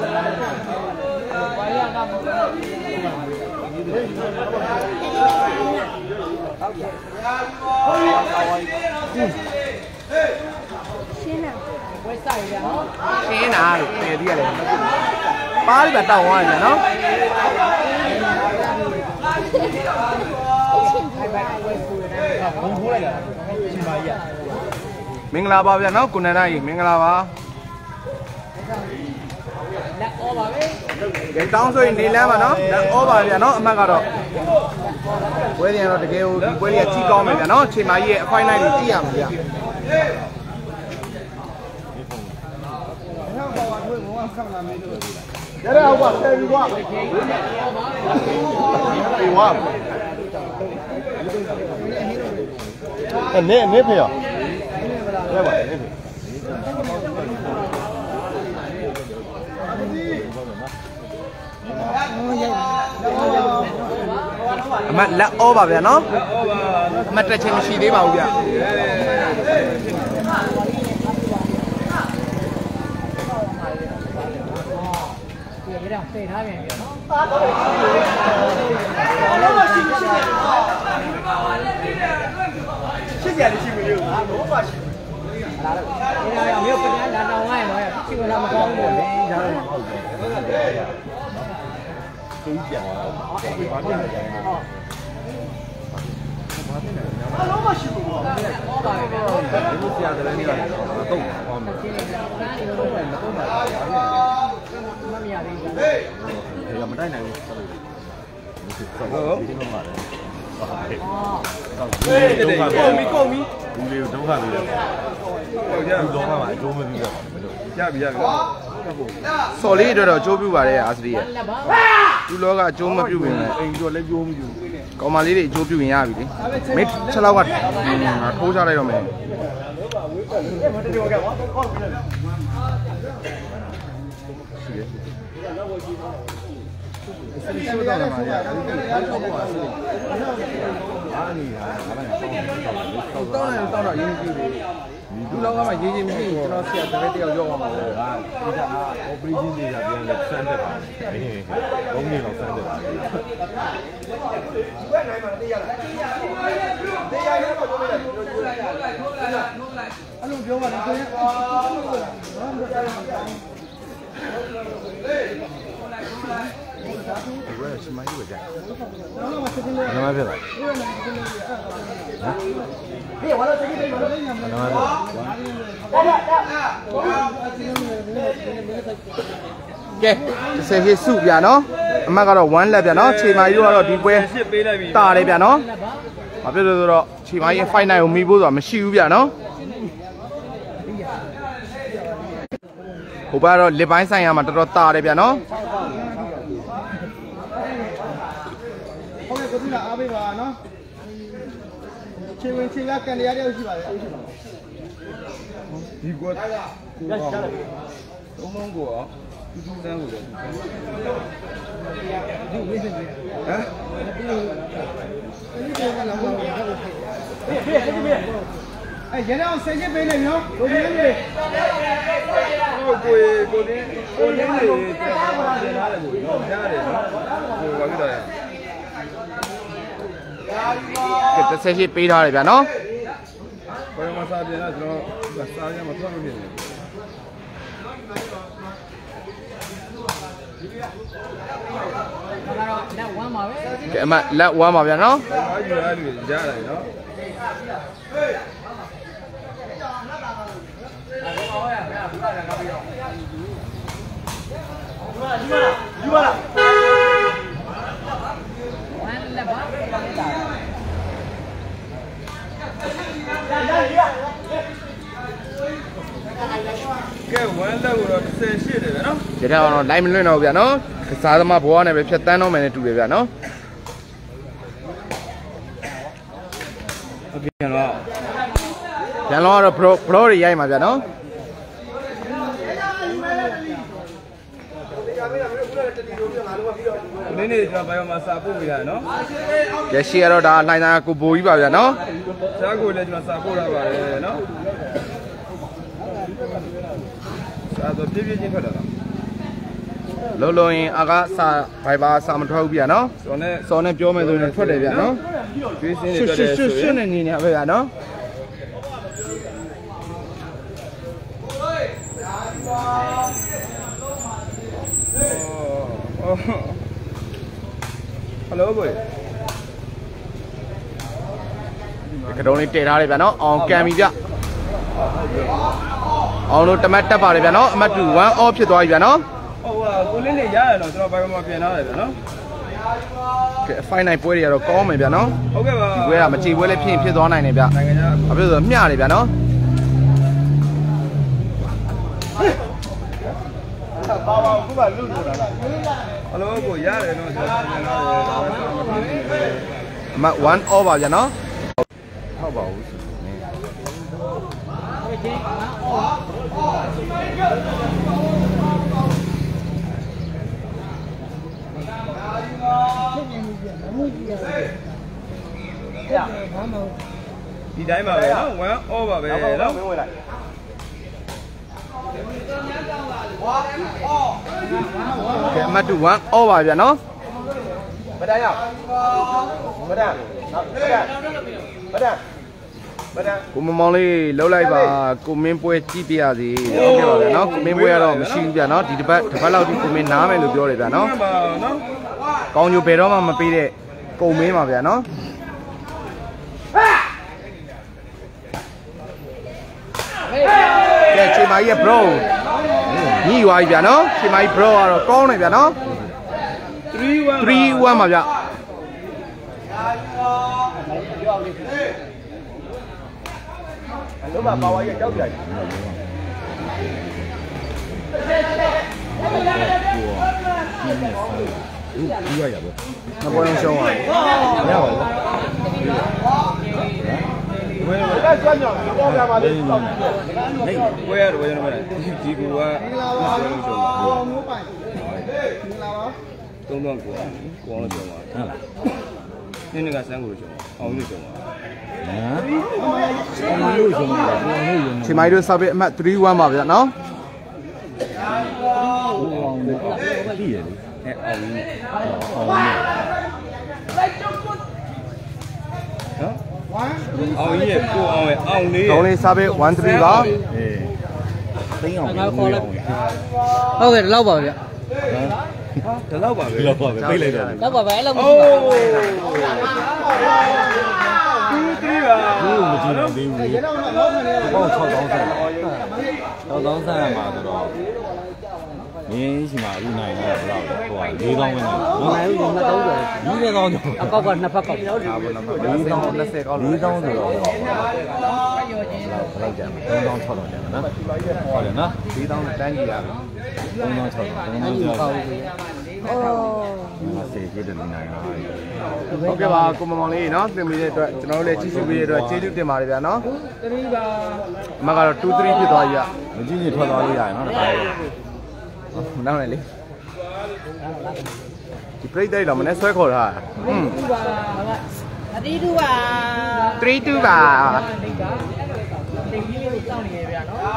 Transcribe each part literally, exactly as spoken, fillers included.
ရှင်းတာလို့တကယ်တည်းရတယ်ပါးပြီးတော့တောင်းသွားတယ်နော်ဘုံထိုးလိုက်တာရှင်ပါကြီးမင်္ဂလာပါဗျာနော်ကိုနန္ဒကြီးမင်္ဂလာပါလက်ဩပါပဲဒီတောင်းဆိုရင်နေလမ်းပါနော်လက်ဩပါဗျာနော်အမှတ်ကတော့ပွဲရင်တော့တကယ်ကိုဒီပွဲလေးကကြီးကောင်းမယ်ဗျာနော်ချိန်မကြီးရဲ့အဖိုင်းလိုက်ကိုကြည့်ရမှာဗျာရရအောင်ပါဆယ်ပြီကွာပြီဝါအနေအနေဖေရရပါနေဖေအမလက်ဩပါဗျာနော်အမတက်ချင်းမရှိသေးပါဘူးဗျာ背他边边，谢谢你，辛苦你，多发心。你要要没有不然拿到外头呀，结果他们光我没啥的。可以讲啊，八点来讲啊。啊，老么辛苦啊！你们家的人呢？动方面。又唔得呢？哦，高咪高咪，唔要走下去啦。要走下埋，做咩邊個？ရပြီရပြီစော်လေးအတွက်တော့ကြိုးပြပါတယ်အာစရီရဲ့သူလောကအကျိုးမပြုတ်ရင်လည်းအိမ်ကျော်လည်းကြိုးမပြုတ်ကောင်မလေးတွေအကျိုးပြုတ်ရင်ရပြီလေမင်းချက်လောက်ကထိုးချလိုက်တော့မယ်ဆိုတော့မှာရတောင်းတယ်တောင်းတော့ရင်းကြည့်တယ်ဒီလောကမှာရင်းချင်းမရှိရင်ကျွန်တော်ဆရာတပည့်တယောက်ရောက်အောင်ပါလေဟာဒီက operation တွေကပြန်လဲစမ်းတက်ပါဟင်းလုံးနေတော့စမ်းတက်ပါဘယ်နိုင်မှာတရားလားတရားရတော့ပြောလိုက်တယ်အဲ့လိုပြောပါလားကိုရဘယ်ရှိမှယူကြ။နာမပြလား။ဟေးဝါလာတကယ်လို့နာမပြလား။ကဲဆယ်ရှိစုပြနော်။အမတ်ကတော့oneလက်ပြနော်။ချိန်မာကြီးတို့ကတော့ဒီပွဲတာတယ်ပြနော်။ဘာဖြစ်လို့ဆိုတော့ချိန်မာကြီး five nine ကိုမီဖို့ဆိုတာမရှိဘူးပြနော်။ဟိုဘက်ကတော့လစ်ပိုင်းဆိုင်ရာမှာတော်တော်တာတယ်ပြနော်။ကိုလာအားပေးပါနော်ခြေဝင်ခြေကကန်တရားတယောက်ရှိပါလေဒီကွာကိုပါသုံးလုံးကိုရောတူတူတန်းကိုလည်းဒီဝိစင်ဟမ်ဒီကလာမလို့ဟေးဟေးဟေးအဲရအောင်ဆယ်ချက်ပေးလိုက်နော်ကိုကြီးလေးကိုကိုကိုနေကိုနေလေးတရားပါနေလာတယ်ကိုနော်ကြားတယ်နော်ဟိုဘာဖြစ်တော့ကဲတစ်ဆက်ရှိပေးထားတယ်ဗျာနော်ဘယ်မှာစားပြန်လဲကျွန်တော်စားရမှာထွက်မဖြစ်ဘူးလက်ဝမ်းပါပဲကဲအမလက်ဝမ်းပါဗျာနော်အားယူအားယူကြားတယ်နော်ယူပါလားဝမ်းလက်ပါကဲဝမ်းလက်ကိုတော့ဆယ်ရှစ်တယ်ဗျာနော်ဒီထက်တော့လိုက်မလွင့်တော့ဘူးဗျာနော်ကစားသမားဘွားနဲ့ပဲဖြတ်တန်းတော့မယ်နဲ့တူတယ်ဗျာနော်ဟုတ်ပြန်တော့ပြန်တော့တော့ bro bro တွေရိုက်မှာဗျာနော်နင်းနေကျွန်တော်ဘယ်မှာစာပို့ပြရနော်ရရှိရတော့ဒါလှိုင်းသားကိုဘိုးကြီးပါဗျာနော်ဆရာကိုလည်းကျွန်တော်စာပို့ရပါတယ်နော်စာတော့ပြည့်ပြည့်ချင်းထွက်တာလားလောလောရင်အကားစာဘိုင်ဘာစာမထွက်ဘူးဗျာနော်စောနဲ့စောနဲ့ပြောမယ်ဆိုရင်ထွက်တယ်ဗျာနော်ကျွေးစင်းတွေထွက်တယ်ဆိုရင်ရှင်းနေနေနေပဲဗျာနော်ဟယ်လိုကိုကတုံးလေးတည်ထားတယ်ဗျာနော်အောင်ကန်ပြီဗျအောင်လို့တမတ်တက်ပါတယ်ဗျာနော်အမတ်တူone off ဖြစ်သွားပြီဗျာနော်ဟုတ်ပါကိုလင်းနေရတယ်တော့ကျွန်တော်ဘိုင်မှာပြင်ထားတယ်ဗျာနော်ကဲ five nine ပွဲတွေကတော့ကောင်းမယ်ဗျာနော်ဟုတ်ကဲ့ပါဒီပွဲကမချေပွဲလည်းဖြစ်ဖြစ်သွားနိုင်တယ်ဗျနိုင်ငံခြားဘာဖြစ်လို့ဆိုမျှတယ်ဗျာနော်ပါပါခုမှလွတ်လို့လာလားဟယ်လိုကိုရတယ်နော်ကျွန်တော်ပြင်ထားတယ်အမတ်one off ပါဗျာနော်ဟုတ်ပါဘူးဒီတိုင်းပါပဲနော်one off ပါပဲနော်ကဲအမတ်တူone off ပါဗျာနော်မတန်းရမတန်းမတန်းမတန်းကိုမမောင်လေးလှုပ်လိုက်ပါကိုမင်းပွဲကြည့်ပြရစီဟုတ်ကဲ့ပါဗျာနော်ကိုမင်းပွဲကတော့မရှိဘူးဗျာနော်ဒီတစ်ပတ်တစ်ပတ်လောက်ဒီကိုမင်းနားမယ်လို့ပြောတယ်ဗျာနော်ကောင်းကျိုးဘယ်တော့မှမပေးတဲ့ကုံမင်းပါဗျာနော်ကဲချိန်မကြီးရဲ့ bro ညီရွာကြီးဗျာနော်ချိန်မကြီး bro ကတော့ကောင်းတယ်ဗျာနော်three oneပါဗျာလို့ပါပါဝါရဲ့ကြောက်ကြိုက်ဘူးရရပါမပေါ်အောင်ရှောင်းပါရပါဘူးဝယ်ရတာကြောက်ကြောက်ပေါ်ပြပါလေဟေးဝယ်ရဝယ်ရမယ်ဒီကူကဆွဲလို့ရှောင်းပါမျိုးပိုင်မလာပါသုံးတော့ကိုကိုအောင်ရှောင်းပါဟုတ်လားနင်းနေကစမ်းကိုရှောင်းအောင်လို့ရှောင်းပါချိန်မိုင်းတို့ဆောက်ပြီးအမှတ်three oneပါဗျာနော်ပြီးရလေအဲအောင်ကြီးနော်အောင်ကြီးကိုအောင်ရဲ့အောင်လေးကောင်းလေးဆောက်ပြီးone threeပါအေးသိန်းအောင်ခေါ်လိုက်ဟုတ်ကဲ့ဒီလောက်ပါဗျာဟာဒီလောက်ပါပဲဒီလောက်ပါပဲပြေးလိုက်တယ်လောက်ပါပဲအဲ့လောက်မရှိပါဘူးဒီပါဘူးမကြည့်နိုင်သေးဘူးရေတော့တော့လောက်နေတယ်ပေါ့၆တောင်းဆန်း၆တောင်းဆန်းရမှာဆိုတော့မင်းရှိမှာဦးနိုင်တော့ဘယ်လောက်လဲဟိုက၄တောင်းပဲနော်နိုင်ဦးနှစ်တောင်းကျော်၄တောင်းကျော်အကောက်ကနှစ်ဖက်ကောက်ဟာဘယ်လောက်၄တောင်း၂၀ကောက်၄တောင်းဆိုတော့ဘယ်လောက်ကျန်လဲ၃တောင်း၆တောင်းကျန်တယ်နော်ဟုတ်တယ်နော်၄တောင်းတန်းကြည့်ရပြီ၃တောင်း၆တောင်း၃တောင်းကျော်အော်ဆေးကြည့်တယ်နိုင်ပါဟုတ်ကဲ့ပါကိုမမောင်လေးနော်ပြင်ပေးတဲ့အတွက်ကျွန်တော်တို့လည်းကြည့်ရှုပေးတဲ့အတွက်ကျေးဇူးတင်ပါတယ်ဗျာနော်threeပါအမကတော့two threeဖြစ်သွားပြီอ่ะမကြည့်ရင်ထွက်သွားလို့ရတယ်နော်ဒါနောက်နေလေဒီပြိတ္တိတော့မနေ့ဆွဲခေါ်ထားอืมthree twoပါthree twoပါတိတ်ကြီးလေးကိုစောင့်နေရဗျာနော်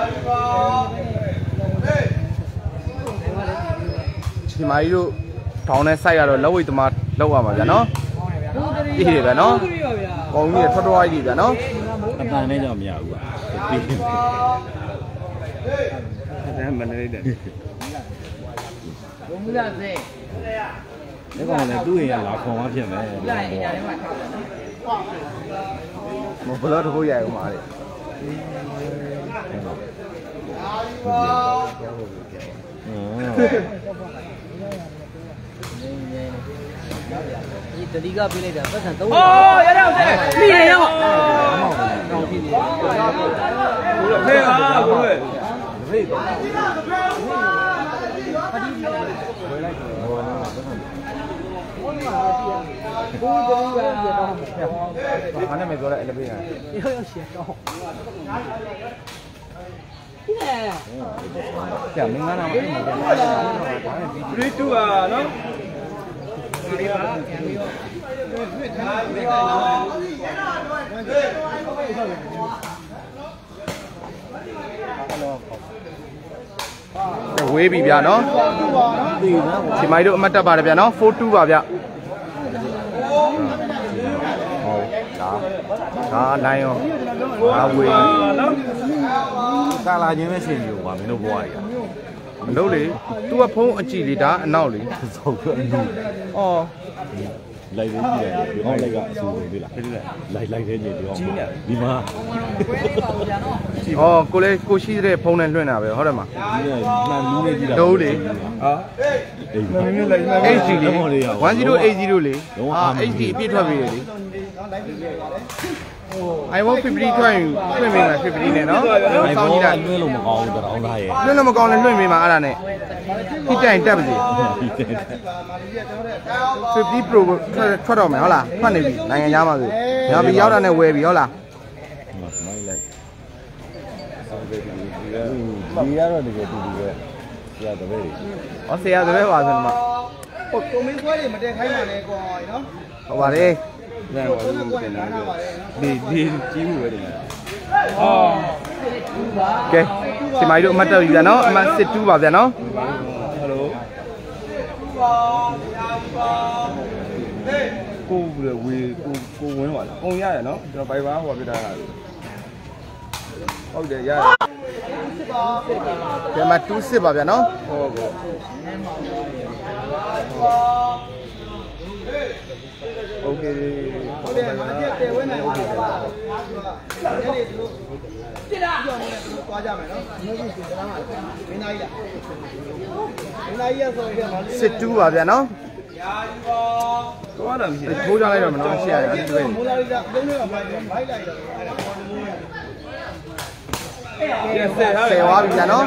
ချိန်မကြီးတို့ထောင်းနဲ့စိုက်ရတော့လက်ဝိတ်သမားလောက်ရမှာဗျာနော်အေးတယ်ဗျာနော်ကောင်းကြီးထွက်သွားကြီးဗျာနော်အတန်နဲ့တော့မရဘူးကွာပြီးတယ်မနေတယ်ဘုံမလားစေးဒီကောင်လည်းသူ့ရင်ကလာခေါ်မှဖြစ်မယ်လာရင်ညာထဲမှာထောက်တယ်မဘလို့တော့ရိုက်အောင်ပါလေဒီတတိကပေးလိုက်တာပတ်စံသုံးအော်ရတော့စေမိရရောကောင်းပြီဘုရားဖေးပါဘုရားဖေးပါပတိဝယ်လိုက်တော့ဟောနော်ဘုရားကိုတည်းကပြတော့ဘာနဲ့မပြောလဲအဲ့လိုပေးရတယ်ရောရောရှေ့တော့ကျမင်းကနာမအဲ့မှာthree twoပါနော်ဒီပါပြန်ပြီးတော့တွေ့ထားတယ်ကောဟဝေးပြီဗျာနော်ဒီမိုက်တို့အမှတ်တက်ပါတယ်ဗျာနော် four two ပါဗျာဟုတ်ဒါဒါနိုင်ရောငါဝေးကာလာချင်းပဲရှင်မျိုးပါမင်းတို့ဘွားကြီးမလို့လေ तू ကဖုံးအကြည့်လေဒါအနောက်လေဆောက်အနူအော်လိုက်လေးကြည့်တယ်ဒီကောင်လိုက်ကအဆူသေးလားလိုက်လိုက်တဲ့ညဒီကောင်ဒီမှာအော်ကိုလေးကိုရှိတဲ့ဖုံးနဲ့လွှင့်တာပဲဟုတ်တယ်မလားဒီကမှန်လူလေးကြည့်တာတို့လေဟာအေးမင်းမျိုးလိုက် eight G လေ one zero eight zero လေဟာ eight G အပြည့်ထွက်ပြီလေ iPhone fifty ထွက်ရင်လွှင့်ပေးမှာfiftyနဲ့နော်စောင်းကြည့်တာလွှင့်လို့မကောင်းဘူးတော့အောင်သားရဲ့လွှင့်လို့မကောင်းလည်းလွှင့်ပေးမှာအဲ့ဒါနဲ့ဒီတိုင်တက်ပါစေfifty Pro ထွက်ထွက်တော့မယ်ဟုတ်လားထွက်နေပြီနိုင်ငံသားမှာဆိုညာပြီးရောက်တာနဲ့ဝယ်ပြီဟုတ်လားမိုင်းလိုက်ဒီကတော့တကယ်တူတူပဲဆရာတပည့်တွေဟောဆရာတပည့်ပါဆိုတော့ဟိုတုံမင်းခွဲတွေမတက်ခိုင်းပါနဲ့ကွာနော်ဟုတ်ပါလေညောဘာလို့တင်လာလဲဒီဒီကြီးမှုပဲတင်လာအော်ကဲဒီမိုင်တို့အမှတ်တက်ပြီဗျာနော်အမှတ်six twoပါဗျာနော်ဟယ်လိုကိုဝေကိုကိုဝင်းပါလားအုံရရနော်ကျွန်တော်ဘိုင်ဘာဟိုပြထားတာဟုတ်တယ်ရတယ်ဒီမှာtwo sixပါဗျာနော်ဟုတ်ကောโอเคဟုတ်တယ်မာကျက်တဲဝဲနိုင်ပါလားညနေသူတို့တိလာပြောနေတယ်သူတို့သွားကြမယ်နော်မဟုတ်ဘူးစကားမှာမင်းသားကြီးလားမင်းသားကြီးရဆိုရင်six twoပါဗျာနော်ရာယူပါသွားတာမရှိဘူးထိုးကြလိုက်တော့မနော်ရှိရတယ်အဲ့ဒီမိုးသားကြီးကသုံးနေတာဘိုက်ဘိုက်လိုက်တော့အဲ့ဒါပေါ်နေလို့အဲ့ဆယ်ဆယ်သွားပြီဗျာနော်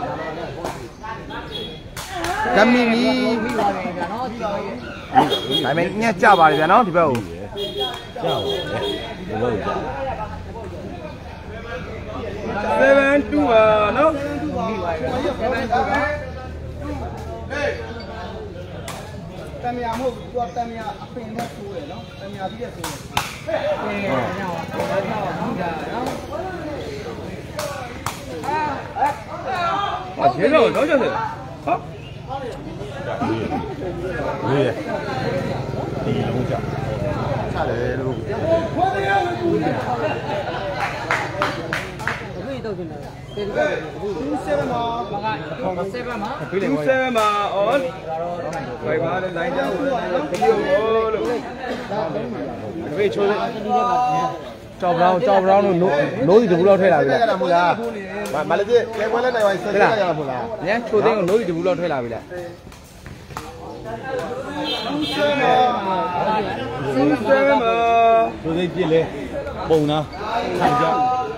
ကမီမီဒါပေမဲ့ညက်ကြပါလေဗျာနော်ဒီဘက်ကိုကြပါလေဒီဘက်ကိုကြseven twoပါနော်တမယာမဟုတ်သူကတမယာအပင်နဲ့ဆိုးတယ်နော်တမယာပြီးတဲ့ဆိုးတယ်အဲညောင်းတော့တော့ဒါနော်အာရေတော့တော့ကျတယ်ဟောouiဒီလုံးကြချတယ်လို့ဘယ်တော့ကျင်လဲtwo sevenမှာဘာကsevenမှာtwo sevenမှာ on ဘယ်ပါလဲ line ကြောင်းလို့ဗီဒီယိုလို့ဒီဘေးချိုးကြောက်ဘရောင်းကြောက်ဘရောင်းလို့နိုးစီတဘူးလောက်ထည့်လာပြီလားမဟုတ်လားမလေးကြီးလဲပွဲလဲနိုင်ပါဆက်ကြရမှာမဟုတ်လားညချိုသိန်းကိုနိုးစီတဘူးလောက်ထည့်လာပြီလားဆယ်မှာဆယ်မှာသူသိပြစ်လေပုံနာခံကြ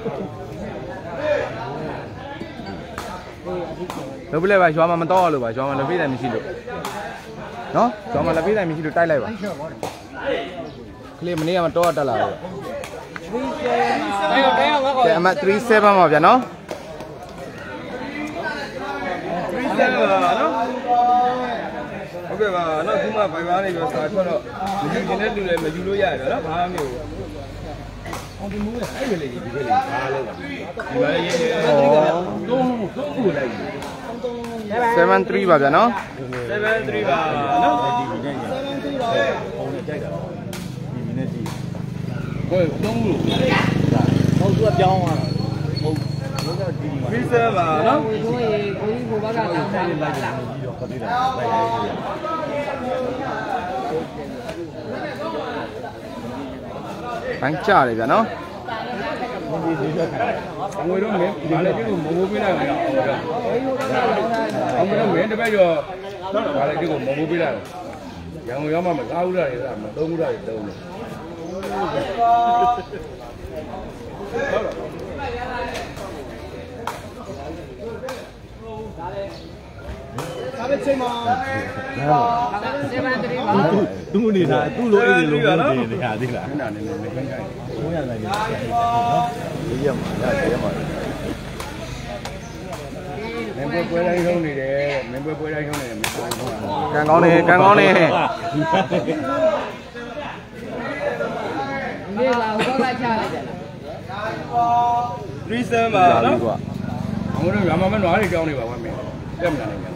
လောပလဲပါရွာမှာမတော့လို့ပါရွာမှာလက်ပေးတယ်မရှိလို့နော်ရွာမှာလက်ပေးတယ်မရှိလို့တိုက်လိုက်ပါကလေးမနေ့ကမတော့တက်လာဘူးကဲအမthree sevenပါဗျာနော်three sevenပါနော်ဟုတ်ကဲ့ပါနော်ဒီမှာဘိုင်ဘာနေပြီးစာထွက်တော့မယူကျင်တဲ့လူလည်းမယူလို့ရတယ်နော်ဘာမှမဟုတ်အောင်ဒီမူးလေအဲ့ဒီလေဒီလေဘာလဲဒီဘာလဲရေးတော့တော့ကိုလိုက်seven threeပါဗျာနော်seven threeပါနော်ဒီဒီနဲ့seven threeပါပုံနဲ့ကြိုက်တာဒီမင်းနဲ့ကြည့်ကိုသုံးလို့ဟုတ်သူကပြောင်းသွားတာဟုတ်လို့ကဒီမှာthree sevenပါနော်ကိုကြီးကိုကြီးကိုဘက်ကတောင်းတာလိုက်လိုက်ပြီးတော့ခတိတာလိုက်လိုက်ဘန်းချတယ်ဗျာနော်ငွေတော့မင်းဒီလည်းဒီကိုမမိုးပေးလိုက်အောင်အောင်မင်းမင်းတပည့်ကျော်တော့ဗာလေဒီကိုမမိုးပေးလိုက်ရံငွေရောက်မှမကားဘူးလားလေမသုံးဘူးလားလေသုံးတယ်ဒါပဲချိန်မှာသူ့နေတာသူ့လိုအိမ်လိုနေနေရသေးလားခဏနေနေနေခိုင်းခိုင်းဘုံရနိုင်တယ်နော်ဒီရမှာရတယ်ရမှာမင်းပွဲပွဲတိုင်းထုံးနေတယ်မင်းပွဲပွဲတိုင်းထုံးနေတယ်မင်းပွဲထုံးတာကန်ကောင်းနေကန်ကောင်းနေဒီလာဟောကချလိုက်တယ်three sevenပါနော်我们原本没哪里教你吧，外面，这么难的。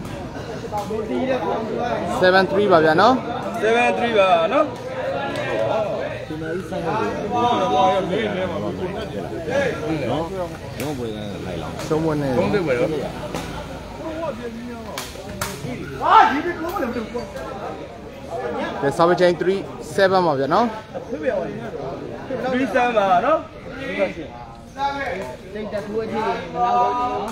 seven three ပါဗျာနော် seven three ပါနော်ဆုံးမနေသုံးသိပဲရောကဲ service chain three seven ပါဗျာနော် three seven ပါနော်တိတ်တကူအကြီးမလောက်ဘူးနော်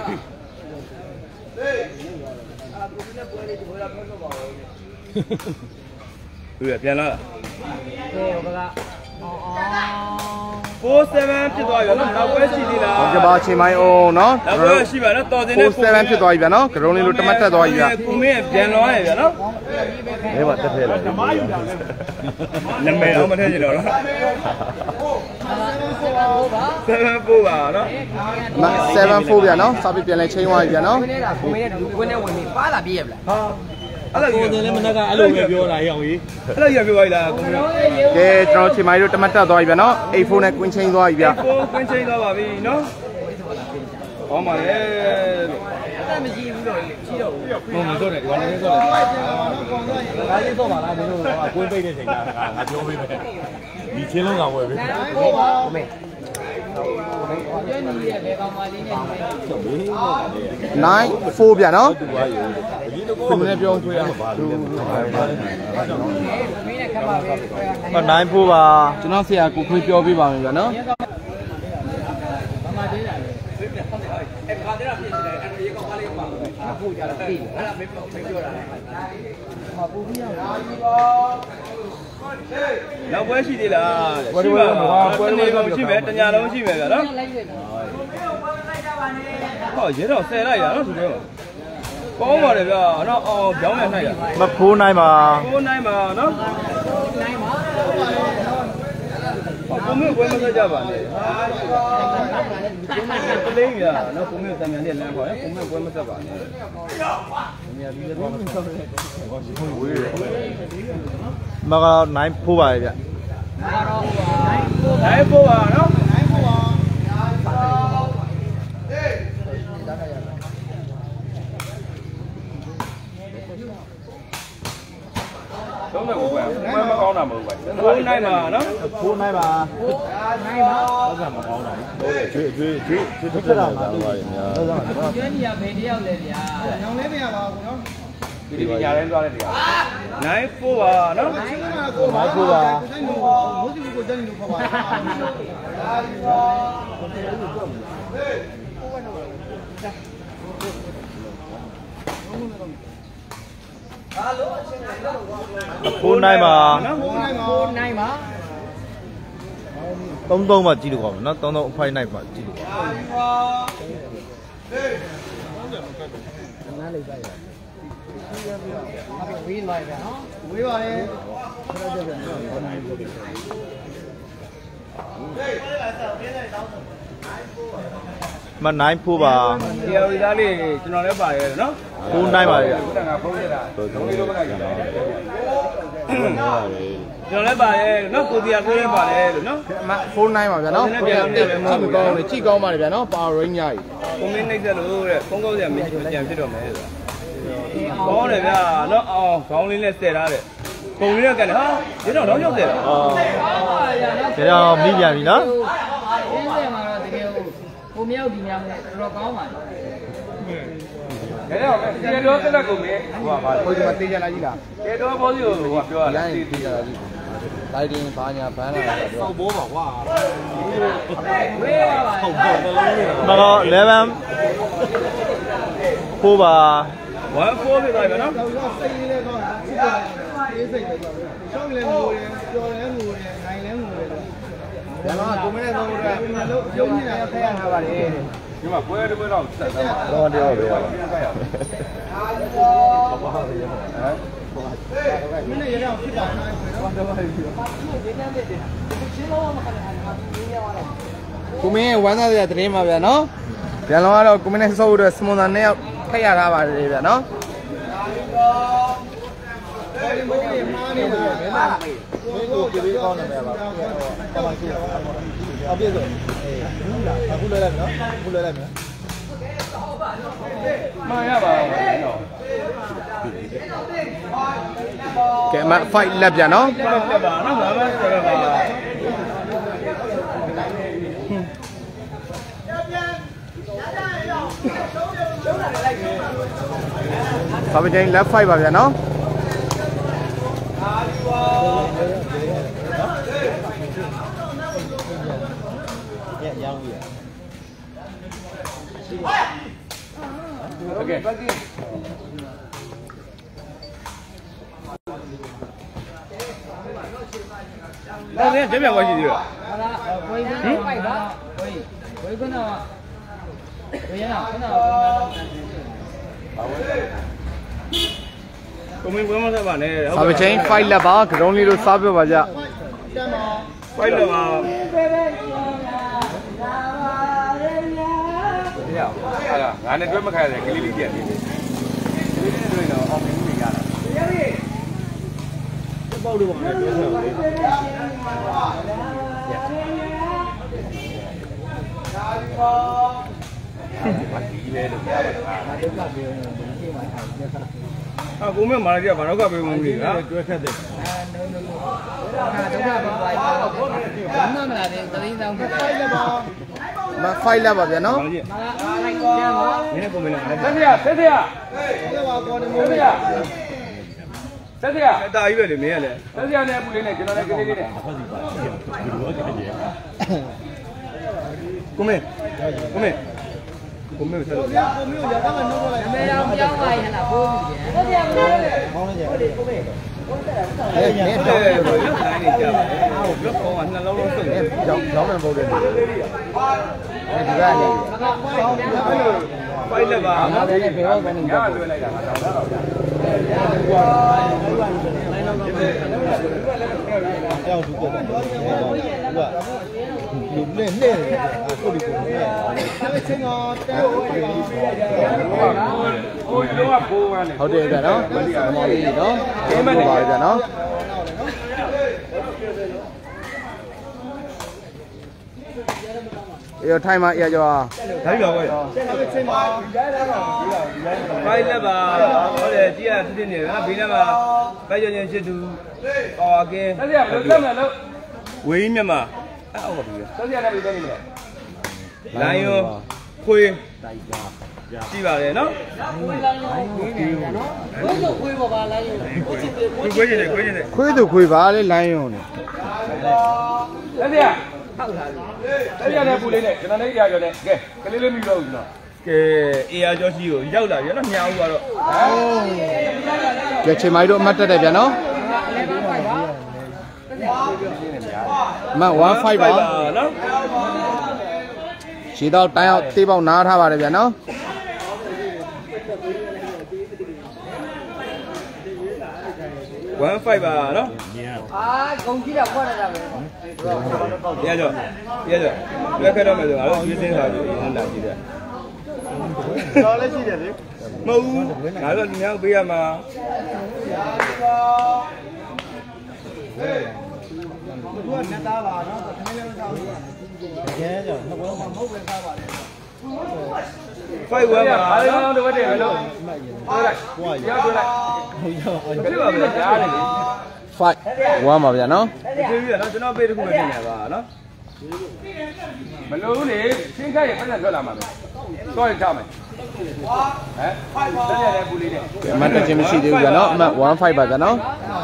对呀，变了。 ကဲဟိုကအော်အော် four seven ဖြစ်သွားပြီနော်နောက်ပွဲရှိသေးလားဟုတ်ကဲ့ပါအချိန်ပိုင်းအောင်နော်နောက်ပွဲရှိပါနော်တော်တင်နဲ့ four seven ဖြစ်သွားပြီဗျာနော်ကရုံးလေးလိုတမတ်တက်သွားပြီဗျာကိုမင်းပြန်လောရဗျာနော်အဲပါတက်ဖဲလာနာမည်တော့မထည့်ချင်တော့နော် seven four ပါနော် seven fourဗျာနော်စာပေပြန်လဲချိန်သွားပြီဗျာနော်ကိုနေတာကိုမင်းနဲ့ဒူကွင်းနဲ့ဝင်ပြီးပါလာပြေးရဗလားဟာအဲ့လိုကိုယ်လည်းမနက်ကအဲ့လိုပဲပြောတာရောင်ကြီးအဲ့လိုရပြောလိုက်လားကိုမင်းကဲကျွန်တော်ချိန်ပိုင်းတို့တမတ်တက်သွားပြီဗျာနော်eight fourနဲ့ကွင်းချိန်သွားပြီဗျာကိုကွင်းချိန်သွားပါပြီနော်ဟောမှာလေအသက်မရှိဘူးတော့ကြီးတော့ဘူးမဟုတ်မဆိုးတယ်ဒီကောင်လေးဆိုးတယ်ဒါလေးဆိုးပါလားမင်းတို့ကကွင်းပိတ်တဲ့ချိန်ကငါပြောပေးမယ်ဒီချင်းလုံးကဝယ်ပေးကိုပါကိုမင်းကျွန်းကြီးရဲ့ဘယ်ကောင်မလေးနဲ့နေ nine fourဗျာနော်ခုနကပြောကြွေးရမှာပါလို့မင်းနဲ့ခက်ပါပဲမnine fourပါကျွန်တော်ဆရာကိုခွေးပြောပြပါမယ်ဗျာနော်ဘာမှသေးတာလဲအဲ့ခါတည်းကပြင်နေတယ်အဲ့ဒီကောင်မလေးကပါအခုကြတော့ပြီအဲ့ဒါမင်းမပြောတာမပူပြီးရပါဘူးနောက်ပွဲရှိသေးလားရှိပါတော့ပွဲနေကုန်ရှိမယ်တညာလုံးရှိမယ်ဗျာနော်လိုက်လိုက်ပါဟောရဲတော့ဆယ်လိုက်ရနော်သူတို့ကောင်းပါတယ်ဗျာနော်အော်ပြောင်းနေနိုင်ရမဖိုးနိုင်ပါကိုနိုင်ပါနော်နိုင်ပါကိုမျိုးပွဲမဆက်ကြပါနဲ့ပလိမ့်ရနော်ကိုမျိုးတံမြန်နဲ့လမ်းခေါ်ရကိုမျိုးပွဲမဆက်ပါနဲ့မကnine fourပါဗျာနိုင်ဖို့ပါနော်တော့လည်းဘယ်မှာမကောင်းတာမဟုတ်ပါဘူးကိုနိုင်ပါနော်ဖိုးနိုင်ပါနိုင်ပါဟုတ်ကဲ့မကောင်းတာကျွေးကျွေးကျွေးကျွေးထွက်တာမှာတော့ပါတယ်များဟုတ်ကဲ့ကျွန်းကြီးကဘယ်တယောက်လဲဗျာညောင်လေးမရပါဘူးနော်ဒီပညာရင်းသွားတဲ့တရားနိုင်ဖို့ပါနော်အဲ့ဒါကကိုမိုက်ကိုပါကိုတိုင်းလို့မိုးစီကိုတိုင်းလို့ခေါ်ပါဖိုးနိုင်ပါနော်ကိုနိုင်ပါကိုနိုင်ပါသုံးသုံးပါကြည့်လို့ကောင်းမယ်နော်သုံးသုံးအဖိုင်နိုင်ပါကြည့်လို့ကောင်းနားလေးပါရဝေးလိုက်ပါနော်ဝေးပါလေမnine fourပါဒီအရီသားလေးကျွန်တော်လည်းပါရဲနော်ဖိုးနိုင်ပါဗျာခုနကဖုန်းရတာလုံးလေးလုံးကကြည့်တယ်ကျွန်တော်လည်းပါရဲနော်ကိုတီယာကိုလည်းပါရဲလို့နော်မဖိုးနိုင်ပါဗျာနော်ကြည့်မကောင်းလေကြည့်ကောင်းပါလေဗျာနော်ပါရင်းညာကြီးကိုမင်းနှိမ့်ဆက်လို့တဲ့ဖုန်းကောက်စရာမရှိဘူးပြန်ဖြစ်တော့မယ်ဆိုတာကောင်းတယ်ဗျာနော်အောင်ခေါင်းလေးနဲ့ဆယ်ထားတဲ့ပုံလေးနဲ့ကန်တယ်ဟာဒီတော့တော့ရောက်တယ်လားဒါတော့မိပြန်ပြီနော်အင်းထဲမှာတော့တကယ်ကိုမြောက်ဒီများနဲ့တော်တော်ကောင်းပါလေကဲတော့ဒီတော့တက်လက်ကုန်ပြီဟိုပါဟိုဒီမှာတေးကြလာကြီးလားကဲတော့ဘောစီကိုဟိုကပြောရတာလိုင်းတေးကြလာကြီးလိုက်တင်ဘာညာဘန်းလာတာပြောဘောပါကွာဝေးပါပါဟုတ်ပေါ့မတော့elevenဖိုးပါ one four ဖြစ်သွားပြီနော်တော့စိတ်လေးလေးတော့စစ်တယ်ရေးစိတ်လေးပါပဲရှောင်းလည်းငိုတယ်ကြော်လည်းငိုတယ်နိုင်လည်းငိုတယ်ဒါမှကိုမင်းနဲ့သုံးလို့ရဒီမှာလို့ရုံးနေတာဖက်ရတာပါလေဒီမှာပွဲတစ်ပွဲတော့ဆက်သွားပါတော့တရားပဲဟမ်မင်းနဲ့ရအောင်ဖြစ်တာနိုင်ပဲနော်ကိုမင်းရဲ့ဝမ်းသာစရာသတင်းပါဗျာနော်ပြန်လောကတော့ကိုမင်းနဲ့ဆော့ဖို့အတွက်စမွန်ဆာနဲ့ရောက်ထည့်ရတာပါတယ်ဗျာနော်ဒီမိုးလေးမှားနေတာပဲလားမင်းကိုပြေးကောင်းနေမှာပါပါပါရှိအပြည့်စုံအေးဘူးလားအခုလွှဲလိုက်မယ်နော်အခုလွှဲလိုက်မယ်မှန်ရပါဘူးနော်ကဲအမ fight လက်ပြန်နော်တက်ပါနော်ဘာမှဆက်ရပါစာပချင်း left fight ပါဗျာနော်โอเคဒါနဲ့ကြက်ပြန်သွားရှိသေးလားဟာလားဝေးကနေပိုက်ပါဝေးဝေးကနေဝေးရအောင်ခဏကိုမင်းဘယ်မှာဆက်ပါနဲ့စာပချင်း fight လက်ပါကရုံးလေးတို့စားပြပါကြတမ်းပါ fight လက်ပါရအောင်ငါနဲ့တွဲမခိုင်းတယ်ကလေးလေးကြက်နေတယ်ကလေးလေးတွေတော့အောင်မြင်မှုတွေရတာပေါက်လို့ပါမယ်ပြောဆိုလေဘာဒီလဲလို့ပြောတာဟာဒုက္ခပြေဝင်တယ်ဒီမှာထားတယ်ဟာကိုမမာရကြီးကဘာဒုက္ခပြေဝင်လို့ဟာတွဲခတ်တယ်အာနိုးနိုးနိုးဟာဒုက္ခပြေပါဘာမှမလာတဲ့သတိဆောင်ဖြစ်တယ်မ fight လက်ပါဗျာနော်မာလိုက်ကျန်ပါနည်းကိုမင်းဆက်စရာဆက်စရာဆက်ပါကောနေမို့ဆက်စရာဆက်စရာအတားကြီးပဲလေမင်းကလည်းဆက်စရာနဲ့ပူလေးနဲ့ကျွန်တော်လည်းကလေးလေးနဲ့ကိုမင်းကိုမင်းကိုမင်းဆက်လို့ကိုမျိုးရတာကနှုတ်လိုက်အမေတော်ကြောင်းပါရင်လားဘိုးကြီးဆက်စရာမလိုဘူးမောင်းနေကြဟုတ်တယ်ကိုမင်းအဲ့ညက်တော့ရုပ်တိုင်းနေကြပါအဲ့ရုပ်ကောင်းကနှလုံးလုံးစုပ်တယ်ကြောင်းကြောင်းမှန်ပုတ်တယ်အဲဒီကနေဖိုက်လက်ပါငါလည်းဘယ်တော့ကနေငါတွေ့လိုက်တာငါတော့တော့အဲ့အောင်သူကသူကလူနဲ့နဲ့ကိုဒီကိုနဲ့အဲ့ချင်းတော့တဲဟုတ်ပါဟိုလောကဘိုးကနေဟုတ်တယ်ဗျာနော်မော်လေးနော်ဒီမှာပါဗျာနော်အေးထိုင်မှာအေးကြောဓာတ်ရောပဲအဲ့ချင်းပါဖိုက်လက်ပါဟုတ်တယ်ကြည့်ရဖြစ်နေတယ်နော်ဘေးထဲမှာပိုက်ရချင်းချစ်သူအော်ကင်းဆက်ရမလို့ဆက်မယ်လို့ဝေးမြတ်မှာအဲ့အောက်ပါပြီဆက်ရလည်းပြီးတော့နေတယ်လိုင်းရောခွေးရှိပါတယ်နော်ခွေးလိုင်းရောခွေးနေတယ်နော်ဘိုးတို့ခွေးပေါ်ပါလိုင်းရောကိုချစ်တယ်ခွေးခွေးနေတယ်ခွေးနေတယ်ခွေးသူခွေးပါလေလိုင်းရောနေဆက်ရဟုတ်လားဆက်ရတဲ့ပူလေးနဲ့ကျွန်တော်လည်းရရတဲ့ကဲကလေးလေးမိတော့ဘူးနော်ကဲအေယာကျော်ရှိကိုရောက်လာပြီနော်မြားဦးကတော့ကဲချိန်မိုင်းတို့အမှတ်တက်တယ်ဗျာနော်မone fiveပါနော်ခြေတော့တိုင်းအောင်တေးပေါက်နားထားပါတယ်ဗျာနော် one fiveပါနော်အာဂုံကြည့်တာခေါ်ရတာပဲရကြောရကြောလက်ခဲ့တော့မယ်ဆိုငါတို့ရွေးစင်းစာပြီးဟန်တာကြည့်တယ်တော်လည်းရှိတယ်လေမဟုတ်ဘူးငါတို့ဒီများပေးရမှာသူကနတ်သားပါနော်ခဏလေးမစားဘူးတကယ်ကြောနှစ်ဘောလုံးမဟုတ်ပဲစားပါလေ five oneပါအားလုံးတော့တက်ပဲလို့ဟုတ်လိုက်ဟိုကရောက်တွေ့လိုက်ဖြစ်ပါမယ်ကြားတယ်လေ five one ပါဗျာနော်ဒီပြီးတော့ကျွန်တော်ပေးတစ်ခုပဲပြင်နေပါနော်မလို့လေရှင်းခက်ရပြန်ထွက်လာမှာပဲတော့ရထားမယ်ဟမ်တက်ရတယ်ပူလေးနဲ့အမှတ်တက်ခြင်းမရှိသေးဘူးဗျာနော်အမှတ်one fiveပါဗျာနော်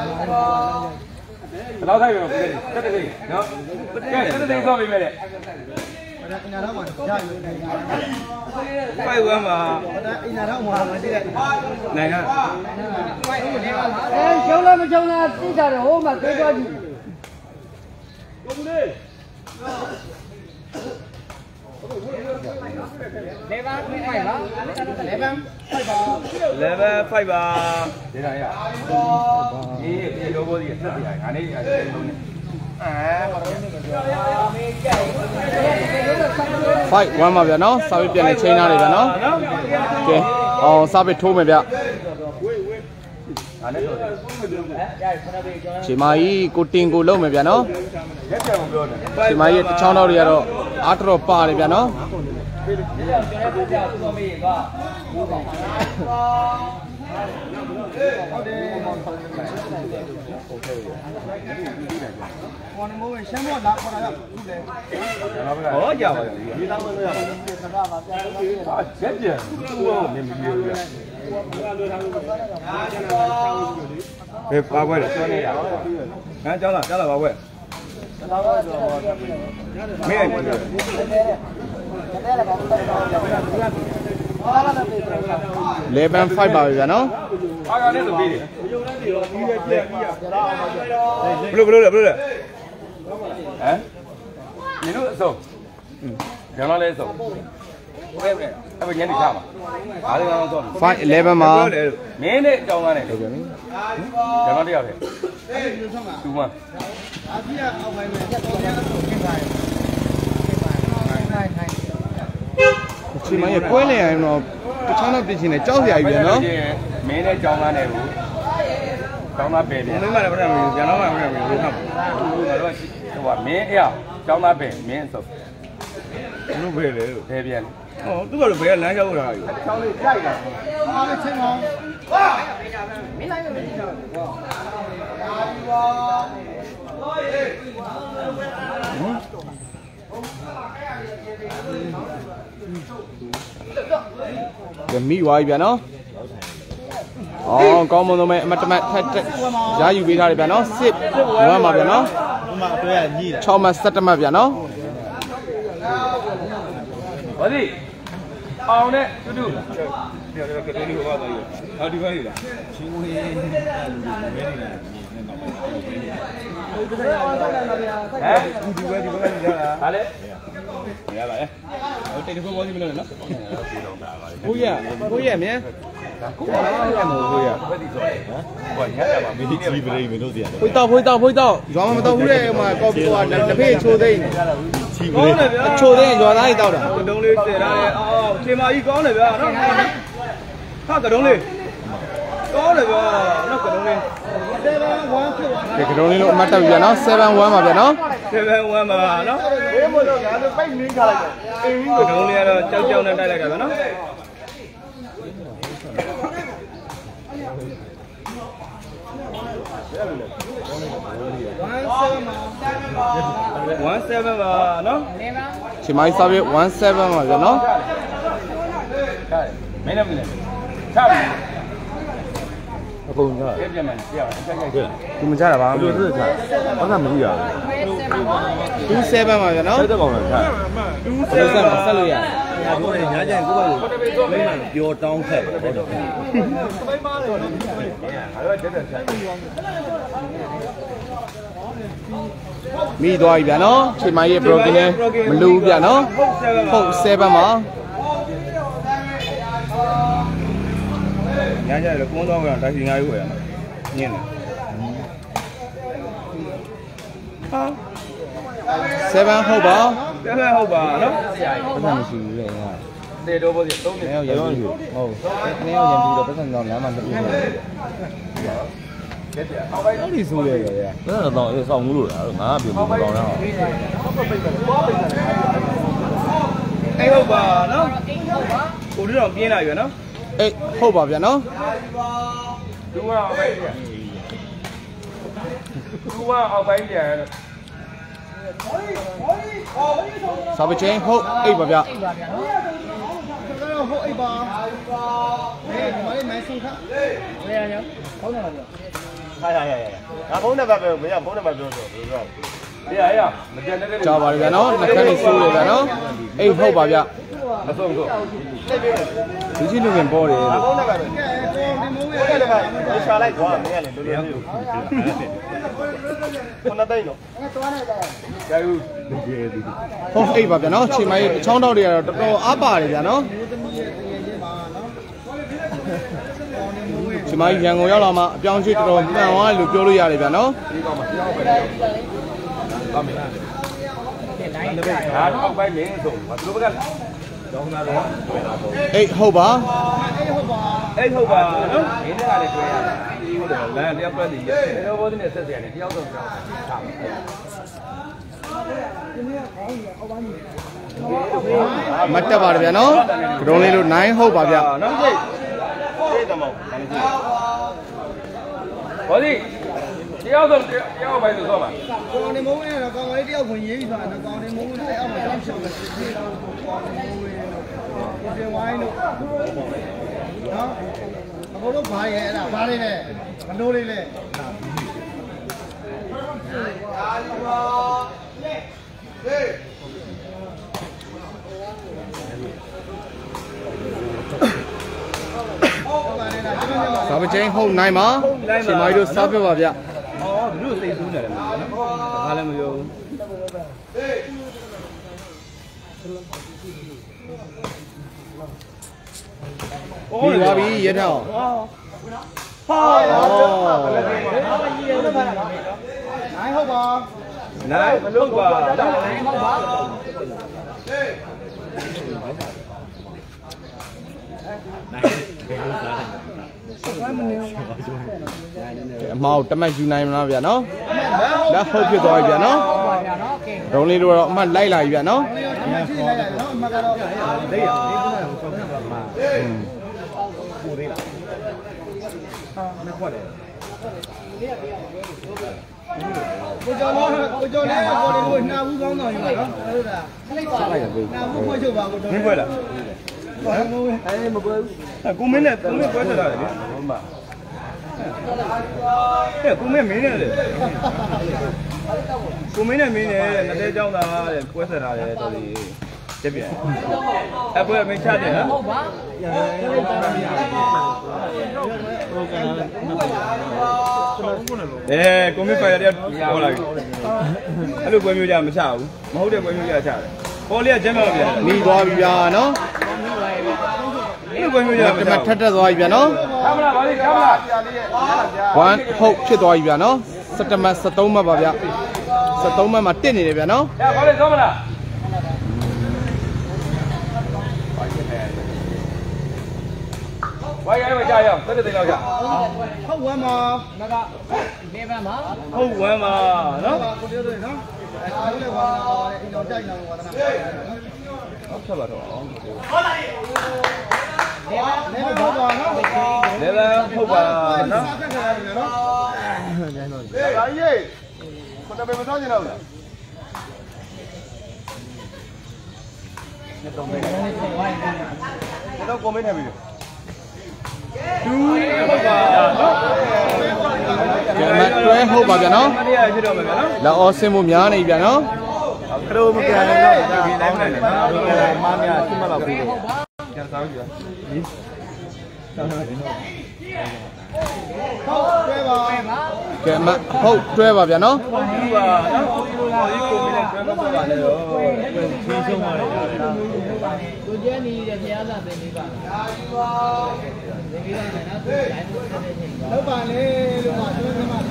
ဘယ်တော့ထိုက်ပြီတက်တယ်နော်ကဲတက်တယ်သွားပြီမဲ့လေအင်နာတော့မှာကြားယူနေ five oneပါအင်နာတော့မှာမရှိတဲ့နိုင်ဟာအဲရှုံးလားမရှုံးလားသိကြတယ်ဟိုမှာသေးသွားကြည့်ကိုမလေးလေဘာဖိုက်ပါလေဘာဖိုက်ပါ level five ပါဒီတိုင်းရအေးဒီလိုဘောကြီးဆက်ပြရငါနေရတယ်လုံးနေအဲ five one ပါဗျာနော်စာပေပြန်နေချိန်ထားတယ်ဗျာနော်ကဲအောင်စာပေထိုးမယ်ဗျချိန်မကြီးကိုတင်ကိုလုံးမယ်ဗျာနော်ရက်ပြောင်ပြောတယ်ချိန်မကြီးတချောင်းတော့တွေကတော့အားတော်ပါတယ်ဗျာနော်ပြောတဲ့ပုံပြသူ့မေးသွားဟုတ်တယ်ခေါင်းမိုးရှမ်းမောလာခေါ်တာကဘူးလေဟောကြပါဘူးဒီတော့မလို့ရဘူးစကားပါပြလို့ဟာချက်ပြန်သူ့အောင်မြင်မြင်လို့ရဘယ်ပါပွဲလဲဆွဲနေတာဟမ်ကြောက်လားကြောက်လားပါပွဲမင်းအဲ့ eleven five ပါဗျာနော်အားကနေဆိုပြီးတယ်ဘလို့ဘလို့လဲဘလို့လဲဟမ်ဒီလိုအစုံညမလေးအစုံဘယ်ဘယ်အဲ့ညနေခါမှာဘာလဲကောင်းတော့ five eleven မှာမင်းနဲ့ကြောင်းကားနဲ့ဟုတ်ပြန်ပြီညမတရားပဲသူမအာဖီယာအောက်ပိုင်းမှာချက်တော်များတော့ခင်းထားတယ်ခိုင်းခိုင်းဒီမှာရကွဲနေရင်တော့တခြားတော့ပြင်ချင်တယ်ကြောက်စရာကြီးပဲနော်မင်းနဲ့ကြောင်းကားနဲ့ကိုကြောင်းကားပဲပြန်မင်းမလည်းပြတ်မယ်ပြန်တော့မှပြတ်မယ်လို့ဟုတ်ဘူးငါတို့ဟိုကမင်းအဲ့ကြောင်းကားပဲမင်းဆိုဘလို့ပဲလေဘယ်ပြန်ဟောသူကလည်းဘယ်ကလမ်းရောက်လာယူချောင်းလေးကြိုက်လာအားလေးချင်းအောင်ဟာမင်းလိုက်မကြည့်တော့ဟာဒီပါကမိဝါကြီးဗျာနော်အော်ကောင်းမွန်တော့မဲ့အမတ်တမတ်ထက်ရယူပေးထားတယ်ဗျာနော်စစ်ဝမ်းပါဗျာနော်ဒီမှာအတွဲရညှိတာ၆မှတ်၁၁မှတ်ဗျာနော်ဘာဒီအောင်နဲ့တူတူဒီကကလေးလေးဟောသွားပြီဟာဒီဘက်ကြီးလားချင်းဝေးမဲနေတာဟမ်ဒီဘက်ဒီဘက်ကကြာတာဟာလေရပါရဲ့ဟိုတိတ်တခုပေါ်စီမလို့နော်ကိုရကိုရမြန်ကိုရရမို့ကိုရဘယ်ဒီဆိုလဲဟမ်ဟိုညက်တာပါမင်းကြီးပရိမင်းတို့စီရတယ်ဖွေးတော့ဖွေးတော့ဖွေးတော့ရွာမမတော့ဘူးတဲ့ဟိုမှာကော်ပီကလက်ဖေးချိုးသိနေချီပရိအချိုးသိရွာသားကြီးတောက်တာကတုံးလေးတည်ထားတယ်အော်ခြေမာကြီးကောင်းတယ်ဗျာနော်ဟာကတုံးလေးကောင်းတယ်ဗျာနော်ကတုံးလေးဒီကတုံးလေးလို့အမှတ်တက်ပြီဗျာနော်seven oneပါဗျာနော် seven oneပါနော်ဘေးမလို့ငါတို့ပိတ်နင်းထားလိုက်တယ်အင်းကတုံးလေးကတော့ကြောက်ကြောက်နဲ့တိုက်လိုက်တာဗျာနော်one sevenပါနော်ချီမိုင်းစားပြီးone sevenပါဗျာနော်မင်းလည်းမင်းလည်းချပြီအကုန်ကြပြပြမှန်ပြအောင်ဆက်ကြိုက်သူမကြတာပါလို့စစ်ချဘာသာမကြည့်ရဘူးtwo sevenပါဗျာနော်ဆက်တော့ကောင်းတယ်ချ two sevenပါဆက်လို့ရညာပြောတယ်ညာကြရင်ကိုယ့်ဘက်ကိုမိမပြောတောင်းခက်ဟုတ်တယ်ငါတို့တက်တက်ဆက်မိသွားပြီဗျာနော်ချီမိုင်းရဲ့ broken နဲ့မလူဘူးဗျာနော်ဟုတ်sevenပါညညလည်းကုန်းတော့ကတိုက်စီငါးရွယ်ရမှာညင်းတယ်ဟာ seven ဟုတ်ပါ sevenဟုတ်ပါနော်ပတ်စံမရှိဘူးလေဟာတေတော့ဘောစီသုံးနေရောရောဟုတ်နေရောရင်ပြီးတော့ပတ်စံတော့လမ်းမှာမပြေဘူးအဲ့ဒီဆိုရရရဘယ်တော့တော့စောင့်မှုလို့လားငါကပြောမကောင်းတော့အဲ့ဟုတ်ပါနော်ကိုတို့တော့ပြင်းလာပြီနော်အေးဟုတ်ပါဗျာနော်သူကအောက်ပိုင်းပြန်သူကအောက်ပိုင်းပြန်စာပချင်းဟုတ်အိပ်ပါဗျာဟုတ်အိပ်ပါဟဲ့ဒီမလေးမိုင်းဆုံးခါဘယ်ရရောခေါင်းနေပါဗျာဟာရရရငါဖုန်းနံပါတ်ပဲမရဖုန်းနံပါတ်ပြောဆိုဘယ်လိုလဲရရမကြက်တဲ့ကြာပါပြီဗျာနော်နှခမ်းလေးဆိုးတယ်ဗျာနော်အိပ်ဟုတ်ပါဗျာမဆုံးတော့ဒီချင်းလူဝင်ပေါ်တယ်ဖုန်းနံပါတ်ပဲကဲကိုဒီမိုးရဲ့နံပါတ်ကိုရှာလိုက်ကွာမင်းကလည်းလိုလိုမျိုးခုနတိုင်းတော့အဲသွားနေတယ်ကြာဘူးဟုတ်အိပ်ပါဗျာနော်ချိန်မိုင်းချောင်းတောက်တွေကတော့တော်တော်အားပါတယ်ဗျာနော်ချိန်မိုင်းရန်ကုန်ရောက်လာမှအပြောင်းအရွှေ့တော်တော်မှန်သွားလို့ပြောလို့ရတယ်ဗျာနော်ဟုတ်မယ်ဒါတော့ပိုင်းမင်းဆိုဘာလို့ဘက်ကကျောင်းသားတော့တွေ့တာပေါ့အေးဟုတ်ပါအေးဟုတ်ပါနော်မင်းကလည်းတွေ့ရတာဒီလိုလမ်းတယောက်ပဲတည်းရဲ့တော့ဘောဒီနဲ့ဆက်စရာနဲ့တယောက်တော့ကြောင်းချပါမတ်တက်ပါတယ်ဗျာနော်ဒရုန်းလေးတို့နိုင်ဟုတ်ပါဗျာနောက်ကြိတ်ကြိတ်တယ်မောင်ဘောဒီတရားဆုံးတရားပိုင်းလို့ဆိုပါကောင်းနေမုန်းနေတော့ကောင်းကလေးတယောက်ဝင်ရေးပြီးသွားတယ်ကောင်းနေမုန်းနေအဲ့အောက်မှာတောင်းချောင်းနေတယ်ကောင်းနေမုန်းနေတော့ဒီဝိုင်းလို့နော်အခုတော့ဘာရဲ့အဲ့ဒါဘာလေးလဲမနိုးလေးလဲစာပချင်းဟုတ်နိုင်ပါရှင်မိုင်းတို့စားပြပါဗျာအော်ဘလို့စိတ်ဆူးနေတယ်နော်ဘာလည်းမပြောဘူးပြီးပါပြီရထောင်းဟာနိုင်ဟုတ်ပါနိုင်မလို့ပါနိုင်ဟုတ်ပါအမောက်တမတ်ယူနိုင်မလားဗျာနော်လက်ဟုတ်ဖြစ်သွားပြီဗျာနော်ဒုံလေးတို့တော့အမှတ်လိုက်လာပြီဗျာနော်အမှတ်ကတော့လေးရလေးခုနဲ့ဆောက်ပြပါမှာอืมပိုသေးလားဟာမခွက်တယ်ကိုကျော်လေးကိုကျော်လေးကိုလေးကိုနှာဘူးကောင်းတော်ယူပါနော်ဟုတ်လားနှာဘူးခွက်ချုပ်ပါကိုတော်မင်းခွက်လားအဲမပွဲဘူးကိုမင်းနဲ့ကိုမင်းပွဲထွက်လာတယ်လေဟုတ်ပါအဲကိုမင်းမင်းနဲ့လေကိုမင်းနဲ့မင်းနဲ့နှစ်တဲเจ้าသားတဲ့ပွဲဆက်ထားတယ်တော်လေးတက်ပြန်အပွဲမင်းချတယ်နော်ဟုတ်ပါအဲကိုမင်းဖိုင်ရတဲ့ဟောလာပြီအဲ့လိုပွဲမျိုးကြမချဘူးမဟုတ်တဲ့ပွဲမျိုးကြချတယ်ပေါ်လေးကကျမ်းတော့ပြန်ပြီးသွားပြီဗျာနော်အဲ့လိုပွဲမျိုးကြမချဘူးထက်တက်သွားပြီဗျာနော်ခမလားဗာလေးခမလား oneဟုတ်ဖြစ်သွားပြီဗျာနော်စက်တမတ်၁၃မှတ်ပါဗျာ၁၃မှတ်မှာတက်နေတယ်ဗျာနော်ဟဲ့ဗာလေးသောမလားဝိုင်းရိုင်းမကြရအောင်တက်တဲ့လောက်ကြဟုတ်ဝမ်းပါငါကနေပန်းပါဟုတ်ဝမ်းပါနော်ကိုပြောတယ်နော်အားလည်းပါအင်တော်ကြိုက်နေတော့ဝါသနာဟုတ်ဆက်ပါတော့ဟုတ်လားလေလေဟုတ်ပါနော်လေလေဟုတ်ပါနော်စားခက်ခက်ရတယ်နော်ဒါကြီးကိုတပည့်မစားချင်တော့ဘူးလားတော့မေးတယ်တော့ကွန်မန့်ထည့်ပြီးတူဟုတ်ပါနော်ကျမတွဲဟုတ်ပါဗျာနော်မရဖြစ်တော့မယ်ဗျာနော်လက်အော်ဆင်းမှုများနေဗျာနော်ခရိုမပြန်တော့ဒီလိုင်းနဲ့နော်မားများသိမလောက်ပြီးကျန်စားကြည့်ဒီဟုတ်တွဲပါကျမဟုတ်တွဲပါဗျာနော်ဟုတ်ပါနော်ဒီကိုမင်းနဲ့တွဲမပါနဲ့တော့ချင်းဆုံးပါလေကိုကျန်းနေတဲ့ဘုရားသာသင်လေးပါလောက်ပါလေလို့ပါတွဲသမား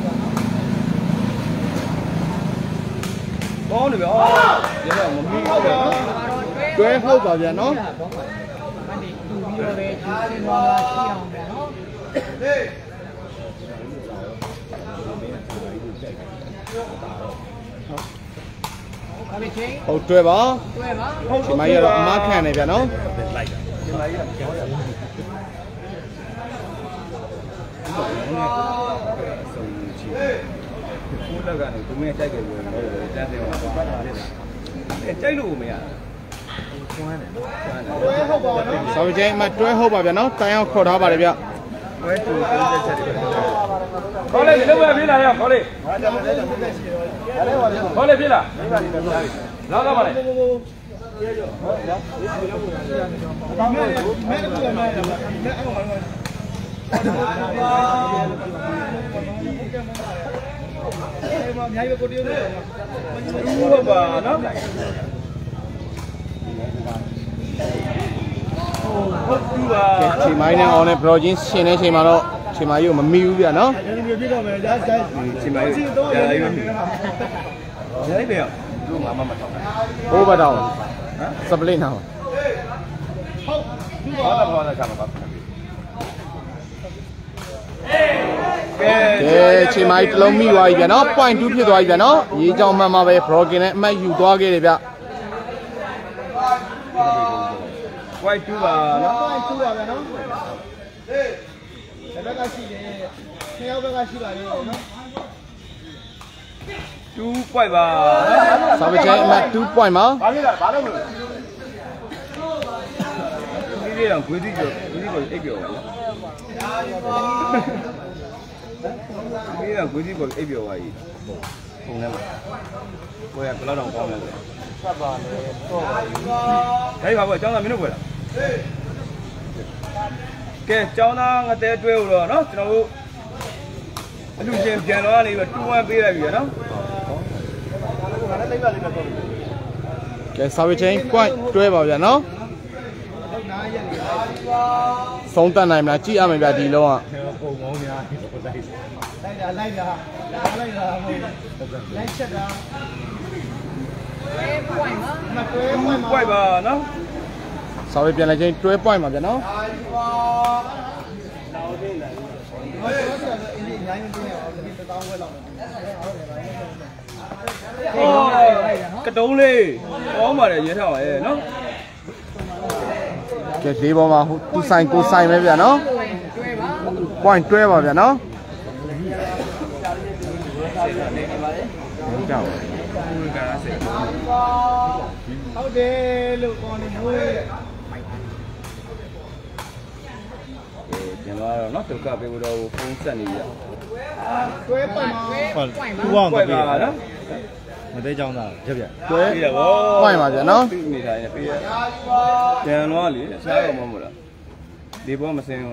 ကောင်းတယ်ဗျာဒီတော့မမီးဟုတ်တယ်တွဲဟုတ်ပါဗျာနော်ပြီးတော့ပဲဒီစင်သွားတာရှိအောင်ဗျာနော်ဟုတ်တွဲပါတွဲပါဟုတ်ဒီမကြီးကတော့အမခံနေဗျာနော်လိုက်တာဒီမကြီးကပြောရတယ်ကိုလက်ကနေသူမင်းတိုက်ကြလို့တော့တန်းတယ်ပါပတ်လာတယ်အဲကြိုက်လို့မရကျွမ်းတယ်ကျွမ်းတယ်တွဲဟုတ်ပါနော်ဆောင်းချင်းအမတွဲဟုတ်ပါဗျာနော်တိုင်အောင်ခေါ်ထားပါတယ်ဗျတွဲတူသုံးချက်တွေခေါ်လေဒီလိုပဲပြေးလာရခေါ်လေခေါ်လေပြေးလာလောက်တော့ပါလေဒါမဲ့မဲကူမဲမဲအောက်မှာအဲမမြိုင်ကိုတီးရတယ်ဟုတ်ပါနော်ဟုတ်ပြီပါချိန်မိုင်းနဲ့အောင်နဲ့ bro ချင်းရှင်တဲ့ချိန်မှာတော့ချိန်မိုင်းကိုမမီဘူးဗျာနော်ဒီလိုပြည့်တော့မယ်ဒါချိန်မိုင်းကြာလိုက်ပြီကြာလိုက်ပြီတို့မှမမထောက်ဟိုးဘတ်တော့ဟမ်စပလင်းတော့ဟုတ်ဘာသာဘာသာချမှာပါကဲကဲချိန်မိုင်းတစ်လုံးမိသွားပြီဗျာနော် point two ဖြစ်သွားပြီဗျာနော်ရေးကြောင်းမှန်မှာပဲ broken နဲ့အမှတ်ယူသွားခဲ့တယ်ဗျ point two ပါနော် point two ပါဗျာနော်ဟေးဘက်ကရှိတယ်နှစ်ယောက်ဘက်ကရှိပါလေနော် two point ပါစာပေချင်းအမှတ်two point ပါဘာလို့လဲဘာလို့လဲဒီလေးတော့ဂွေးတိကျော်ဂွေးတိကိုအိပ်ပြောပါလားဒီတော့ဂွေးတိကိုအိပ်ပြောပါကြီးပုံထဲမှာကိုယ်ကဘယ်တော့ကောင်းလဲဆိုဆက်ပါလေတော့ဒါပါဘောအကြောင်းသားမင်းတို့ပွဲလားကဲကျောင်းသားငတဲတွဲဦးတော့เนาะကျွန်တော်တို့အလူရှင်ပြန်တော့နေပြီးtwo oneပေးလိုက်ပြီရနော်ကဲစာပေချင်း point တွဲပါဗျာနော်ဆုံးတတ်နိုင်မလားကြည့်ရမယ်ဗျာဒီလုံးကပုံမောင်းများလိုက်တာလိုက်တာလိုက်တာဟုတ်လိုက်ချက်တာတွဲ point ပါမတွဲ point ပါ point ပါနော်စာပေပြန်လိုက်ချင်းတွဲ point ပါဗျာနော်ဟောတော့ဆိုအင်းဒီအများကြီးတင်းရအောင်ဒီတောင်းဝဲလောက်ကတုံးလေးကောင်းပါတယ်ရဲထောင်ရဲနော်ကဲလေးပေါ်မှာဟိုသူဆိုင်ကိုဆိုင်ပဲဗျာနော် point တွဲပါဗျာနော်ကြောက်ဟုတ်တယ်လို့ကောင်းနေမိုးရဲ့ပြန်လာတော့နော်ဒုက္ခပေးဖို့တော့ဖုန်းဆက်နေရတွဲပိုင်မှာ two one ပေးပါနော်မသေးကြောင်းသားရက်ပြတွဲပေးရပါ point ပါဗျာနော်နေတိုင်းပေးရပြန်တော့လေစားရမှာမဟုတ်လားဒီဘောမစင်းဘူး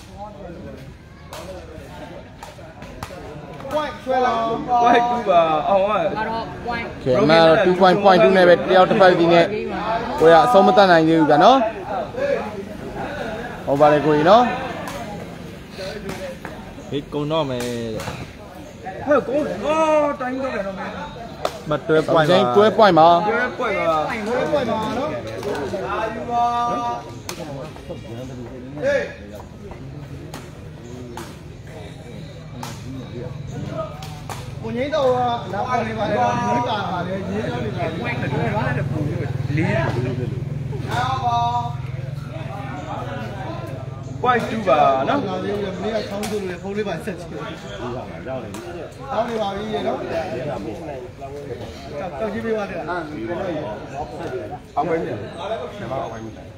point ဆွဲလာ point two ပါအောင်ကကဲအမှန်တော့two point point two နဲ့ပဲတယောက်တစ်ဖက်ဒီနဲ့ကိုရအဆုံးမတတ်နိုင်သေးဘူးဗျာနော်ဟုတ်ပါတယ်ကိုကြီးနော်ဟေးကုံတော့မယ်ဟုတ်ကောအော်တိုင်းတော့တယ်နော်မင်းမတွဲစာ point ပေချင်းတွဲပါ point ပါတွဲ point ပါတွဲ point မှာနော်ဟေးကိုငိမ့်တော့လာပေါ်နေပါလေရေးတာပါလေရေးတော့နေပါလေ point တွဲပါတဲ့ပုံလေးလေး point two ပါနော်လာလေးဦးလေမနေ့ကခေါင်းထုတ်လို့ဖုန်းလေးပါဆက်ချင်ဟုတ်ပါပါရောက်နေတောင်းနေပါပြီရေနော်တောက်ကြည့်ပေးပါတဲ့အောင်ပဲပြန်မအောင်ပဲ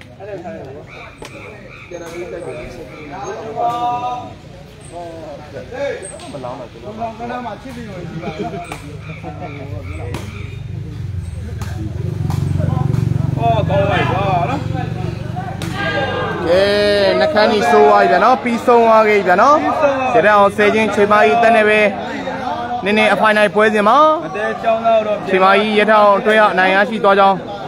မလောင်းတော့ကျွန်တော်ကလည်းမှချစ်ပြီးလို့ဒီပါအော်ကောင်းလိုက်ပါနော်ကဲနှခမ်းကြီးဆိုးသွားပြီဗျာနော်ပြီးဆုံးသွားခဲ့ပြီဗျာနော်ကြတဲ့အောင်ဆယ်ချင်းချိန်မကြီးတက်နေပဲနည်းနည်းအဖိုင်နိုင်ပွဲစဉ်မှာအတဲចောင်းသားတော့ချိန်မကြီးရထောင်တွဲရအနိုင်ရရှိသွားကြောင်း